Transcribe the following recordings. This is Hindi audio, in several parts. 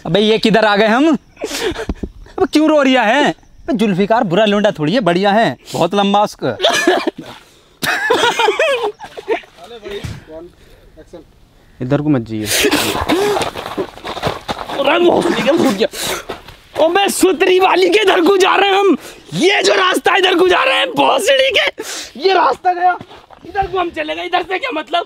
अबे ये किधर आ गए हम? अब क्यों रो रिया है? जुल्फिकार बुरा लौंडा थोड़ी है, बढ़िया है, बहुत लंबा उसका। इधर को मत जाइए। अबे सुतरी वाली के इधर को जा रहे हैं हम। ये जो रास्ता इधर को जा रहे हैं भोसड़ी के, ये रास्ता गया इधर को, हम चले गए इधर से, क्या मतलब?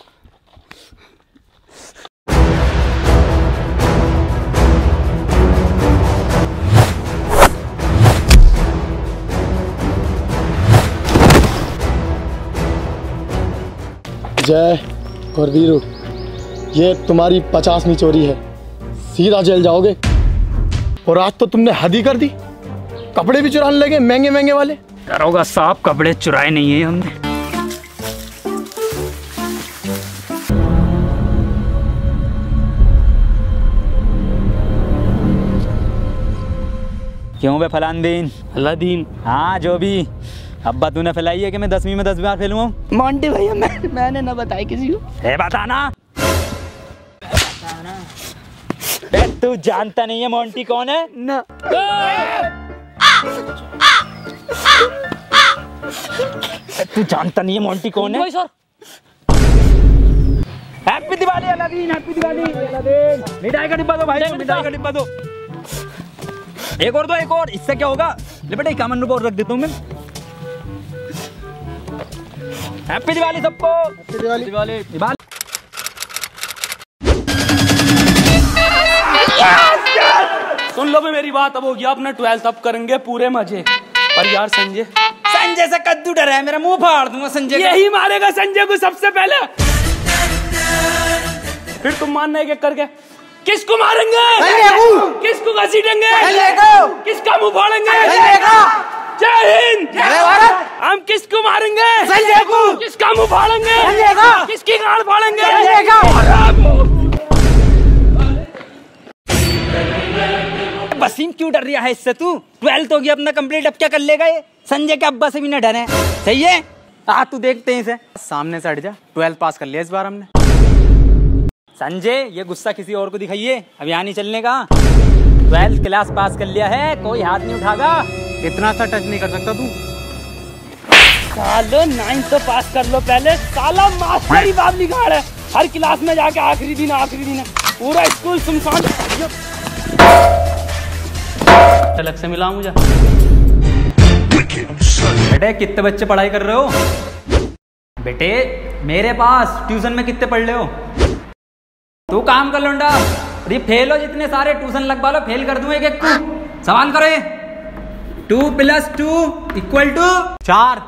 जय और वीरू, ये तुम्हारी 50वीं चोरी है, सीधा जेल जाओगे। और आज तो तुमने हद ही कर दी, कपड़े भी चुराने लगे महंगे महंगे वाले। दरोगा साहब कपड़े चुराए नहीं है हमने। क्यों बे फलानदीन? अल्लादीन। हाँ जो भी, अब्बा तूने फैलाई है कि मैं 10वीं में 10 बार फेलूँ? मोंटी भैया मैंने ना बताया किसी को। बताना। तू जानता नहीं है मोंटी कौन है? ना। तू जानता नहीं है मोंटी कौन है? Happy Diwali Aladdin, happy Diwali Aladdin. मिठाई का डिब्बा दो भाई, मिठाई का डिब्बा दो। एक और दो, एक और, इससे क्या होगा? ले बेटा 51 रुपये और रख देता हूँ मैं। हैप्पी दिवाली सबको। हैप्पी दिवाली। दिवाली दिवाली। सुन लो भी मेरी बात, अब हो गया अपना 12th, अब करेंगे पूरे मजे। पर यार संजय से कद्दू डरा है, मेरा मुंह फाड़ दूंगा संजय। यही मारेगा संजय को सबसे पहले, फिर तुम मानना एक एक करके। किसको मारेंगे? किसको घसीटेंगे? किसका मुंह फाड़ेंगे? जय हिंद, जय भारत। हम किसको मारेंगे? संजय को। किसका मुंह फाड़ेंगे? संजय का। किसकी गांड फाड़ेंगे? संजय का। वसीम क्यों डर रहा है इससे? तू 12th हो गया अपना कंप्लीट, अब क्या कर लेगा ये? संजय के अब्बा से भी ना डरे, सही है? तू देखते हैं इसे, सामने से हट जा। 12th पास कर लिया इस बार हमने। संजय ये गुस्सा किसी और को दिखाइए, अब यहाँ नहीं चलने का। 12th क्लास पास कर लिया है, कोई हाथ नहीं उठागा। इतना सा टच नहीं कर सकता तू। सालो 9th तो पास कर लो पहले, साला मास्टर ही बाप निकाल है। हर क्लास में जाके आखिरी दिन है, पूरा स्कूल सुनसान। अलग से मिला मुझे। बेटे कितने बच्चे पढ़ाई कर रहे हो? बेटे मेरे पास ट्यूशन में कितने पढ़ रहे हो? तू काम कर लौंडा, अरे फेल हो जितने सारे ट्यूशन लगवा लो, फेल कर दूं एक एक को। सवाल करो ये। 2 + 2 = 4।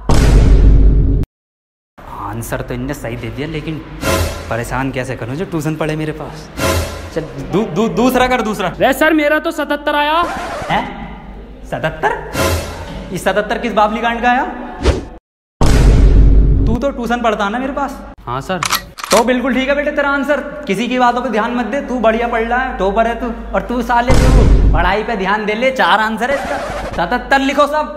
आंसर तो इनने सही दे दिया, लेकिन परेशान कैसे करूं जो ट्यूशन पढ़े मेरे पास। चल दूसरा कर, दूसरा। रे सर मेरा तो 77 आया है। 77? ये 77 किस बाबली गांड का आया? तू तो ट्यूशन पढ़ता है ना मेरे पास? हाँ सर। तो बिल्कुल ठीक है बेटे तेरा आंसर, किसी की बातों पे ध्यान मत दे, तू बढ़िया पढ़ रहा है, टॉपर है तू। और तू साले तू पढ़ाई पे ध्यान दे ले। 4 आंसर है इसका। 77 लिखो सब।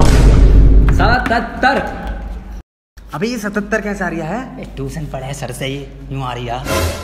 77। अभी ये 77 कैसे आ रहा है? ट्यूशन पढ़े सर से ही यूं आ रही है।